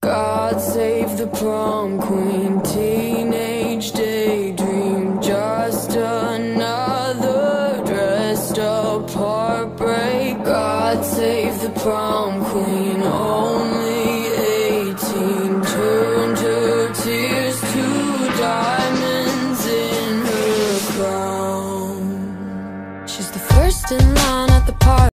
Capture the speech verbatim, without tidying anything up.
God save the prom queen, teenage daydream, just another dressed up heartbreak. God save the prom queen, only eighteen, turned her tears to diamonds in her crown. She's the first in line.